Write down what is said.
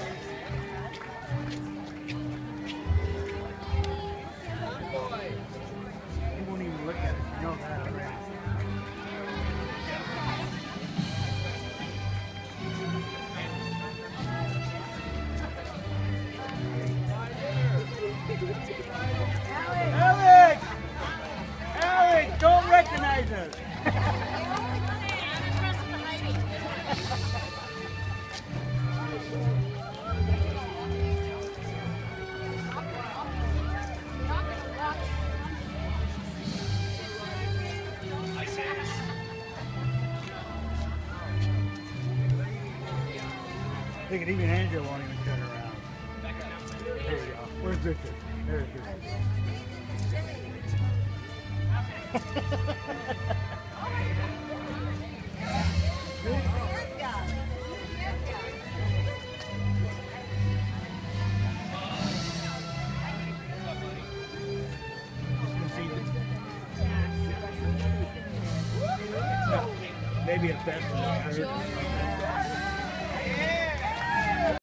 He won't even look at it. You know that already. Alex! Alex, don't recognize us. Look at even Andrew won't even turn around. There you go. Where's Richard? There's Richard. Maybe it's best.